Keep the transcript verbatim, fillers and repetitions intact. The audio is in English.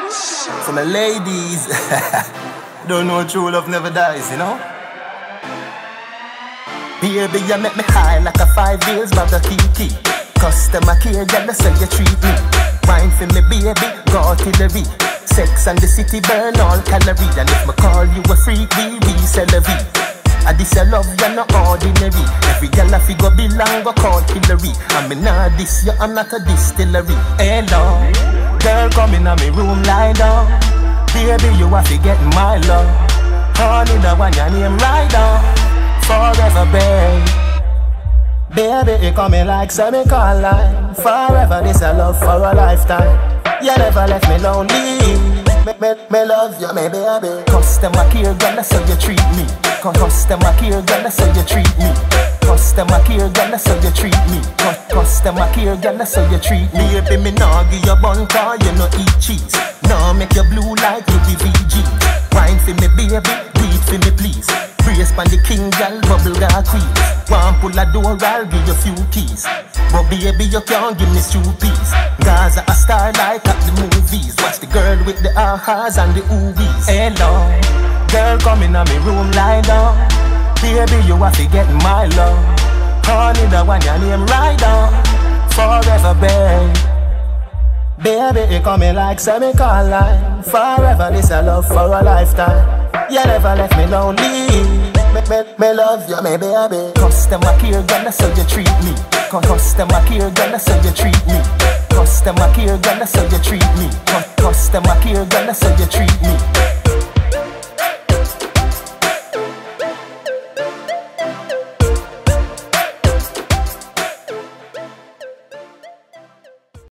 So my ladies, don't know true love never dies, you know. Baby, you make me high like a five years bag of kiki. Customer care, girl, that's how you treat me. Wine for me, baby, go artillery. Sex and the city burn all calories. And if me call you a freak, we resell a V. I this your love, you're not ordinary. Every girl I figure belong, go call Hillary. I mean, nah, this, you, I'm not a distillery. Hello, girl, come in my room, lie down. Baby, you have to get my love. Honey, the one your name right down. Forever, babe. Baby, you coming like semi-colline. Forever, this a love for a lifetime. You never left me lonely. Me, me, me love you, me baby. Customer care, girl, that's how you treat me. Customer care, girl, that's how you treat me. Customer care, girl, that's how you treat me. Customer care, girl, that's how you treat me. Baby, me nah give you bun car, you no eat cheese. Nah make you blue like you be V G. Wine for me, baby, breathe for me, please. Brace pan the king, girl, bubble girl queen. One pull a door, I'll give you few keys. But baby, you can't give me two peas. Gaza a star like at the movies. Watch the girl with the ahas and the oobies. Hello, girl, come in my room, lie down. Baby, you have to get my love. Honey, the one your name right down. Forever, babe. Baby, you coming like semi-colline. Forever, this a love for a lifetime. You never left me lonely. Me, me, me love you, me baby. Customer care, girl, that's how you treat me. Customer care, girl, that's how you treat me. Customer care, girl, that's how you treat me. Customer care, girl, that's how you treat me.